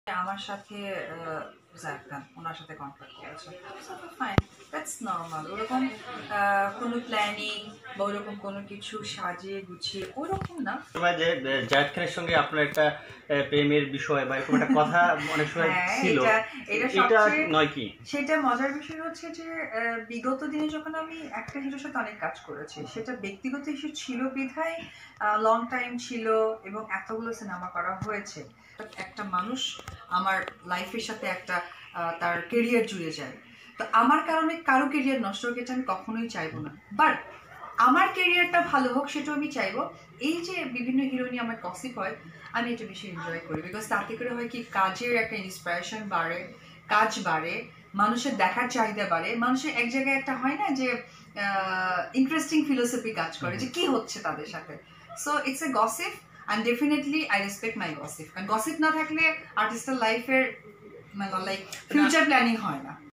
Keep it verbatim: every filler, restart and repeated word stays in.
আমার সাথে আহ, জায়েদ খান ওনার সাথে কন্ট্রাক্ট করেছে। Fine, that's normal. ওরকম আহ, কোনো প্ল্যানিং বা ওরকম কোনো কিছু সাজিয়ে গুছিয়ে ওরকম না। সময় যে জায়েদ খানের সঙ্গে আপনার একটা আহ, প্রেমের বিষয় বা এরকম একটা কথা অনেক সময় হ্যাঁ, ছিল, এটা এটা এটা সবচেয়ে নয় কি? সেটা মজার বিষয় হচ্ছে যে আহ, বিগত দিনে যখন আমি একটা হিরোর সাথে অনেক কাজ করেছি, সেটা ব্যক্তিগত ইস্যু ছিল বিধায় লং টাইম ছিল এবং এতগুলো সিনেমা করা হয়েছে। একটা মানুষ আমার লাইফের সাথে একটা আহ, তার কেরিয়ার জুড়ে যায়, তো আমার কারণে কারো কেরিয়ার নষ্ট হোক এটা আমি কখনোই চাইবো না। বাট আমার কেরিয়ারটা ভালো হোক সেটাও আমি চাইবো। এই যে বিভিন্ন হিরো নিয়ে আমার গসিপ হয়, আমি এটা বেশি এনজয় করি, বিকজ তাতে করে হয় কি কাজের একটা ইন্সপিরেশন বাড়ে, কাজ বাড়ে, মানুষের দেখার চাহিদা বাড়ে, মানুষের এক জায়গায় একটা হয় না যে ইন্টারেস্টিং ফিলোসফি কাজ করে যে কি হচ্ছে তাদের সাথে। So it's a gossip and definitely I respect my gossip, কারণ গসিপ না থাকলে আর্টিস্টের লাইফের মানে লাইক ফিউচার প্ল্যানিং হয় না।